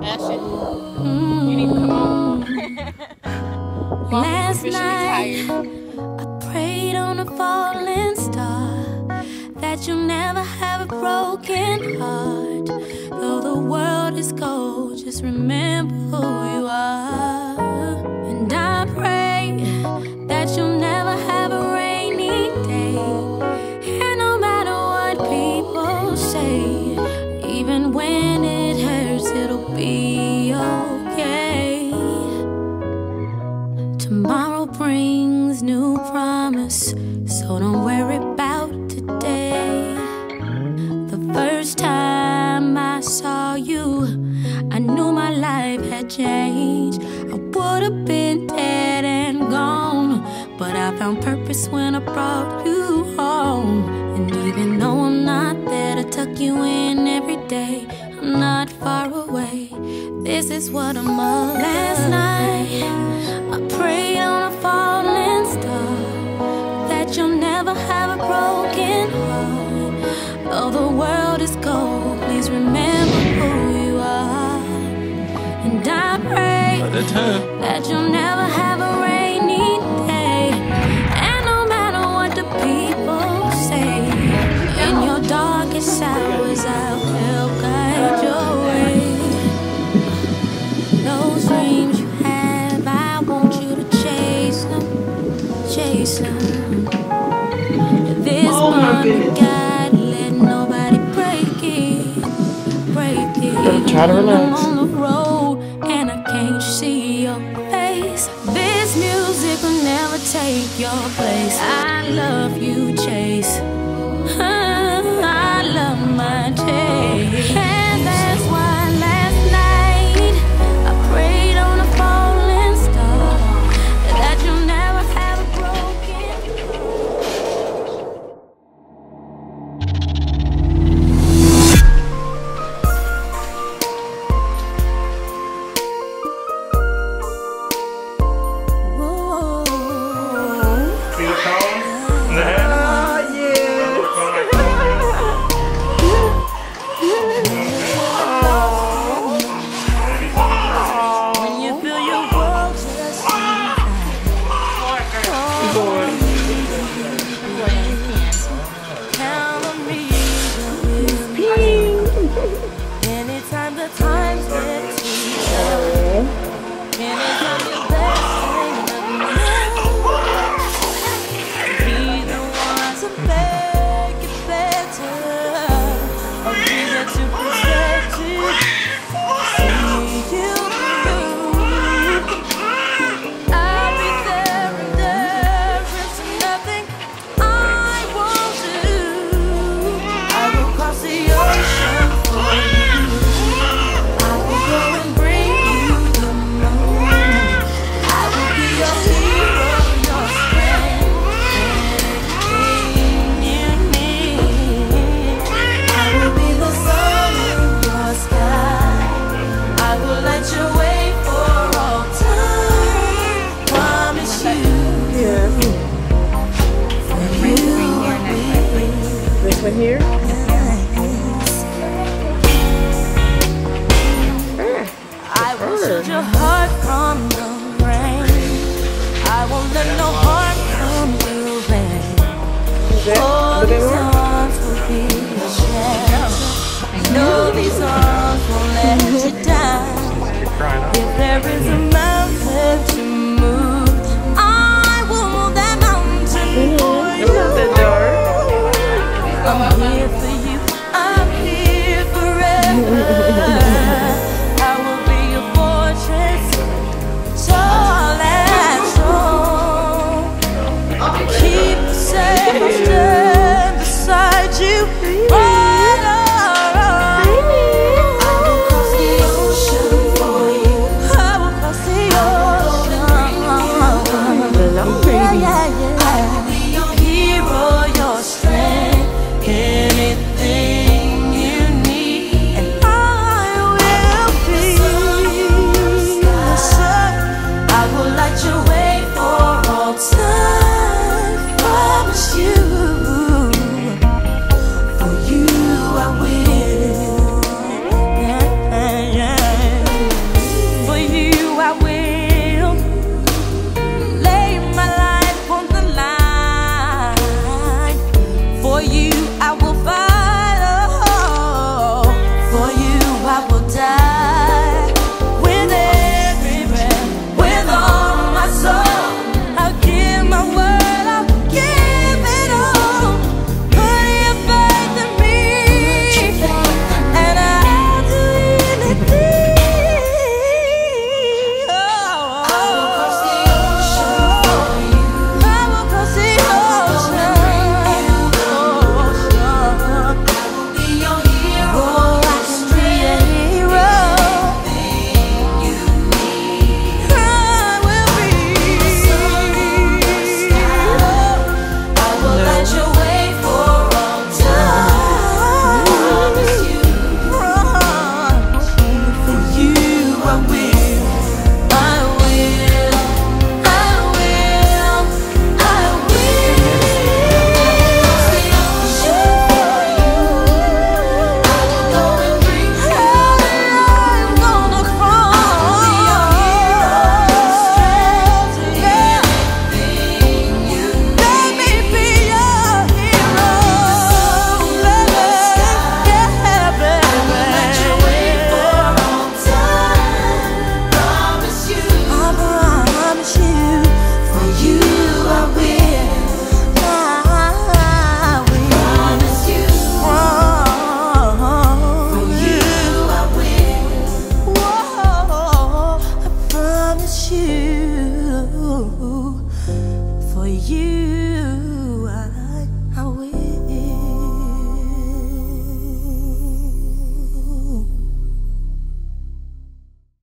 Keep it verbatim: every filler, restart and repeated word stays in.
Ashley, you need to come on. Last night, I prayed on a falling star that you'll never have a broken heart. Though the world is cold, just remember who you are. And I pray that you'll never have a rainy day. And no matter what people say, even when it hurts, it'll be okay. Tomorrow brings new promise, so don't worry about today. The first time I saw you, I knew my life had changed. I would have been dead and gone, but I found purpose when I brought you home. And even though I'm not there to tuck you in every day, I'm not far away. This is what I'm of. Last night, I prayed on a falling star that you'll never have a broken heart. Though the world is cold, please remember who you are. And I pray that you'll never have a rainy day. And no matter what the people say, in your darkest hours I'll help guide your way. Those dreams you have, I want you to chase them, chase them. This Oh my goodness. God, let nobody break it, break it. Try to relax. I'm on the road and I can't see your face. This music will never take your place. I love you, Chase. I love my Chase. And that's why last night I prayed on a falling star that you'll never have a broken. Whoa. See the cone? Oh, yes. When you feel your world just count on me. Anytime the times get too tough, anytime your best ain't enough, I'll be the one to make it better. I'll be there to protect you, see you through. I'll be there and there is nothing I won't do. I will cross the ocean for you. I will go and bring you the moon. I will be your hero, your strength, anything you need. I will be the sun in your sky. I will light your way for all time. Promise you, Yeah. for you will be. This one here? I will shield your heart from the rain. I won't let no harm come your way. Is that Oh, the big these one? arms will be your shelter. No, these arms won't let you down. You're crying out. If there is a mountain to move, I will move that mountain for It's you. not that dark. I'm here for you. I'm here forever. I will be your fortress, tall and strong. Keep you safe, I'll stand beside you. Right or wrong. I will cross the ocean for you. I will cross the ocean. Hello, baby. Yeah, yeah, yeah. I will be your hero, your strength, anything you need, and I will be the sun. I will light your way for all time. Promise you, for you you.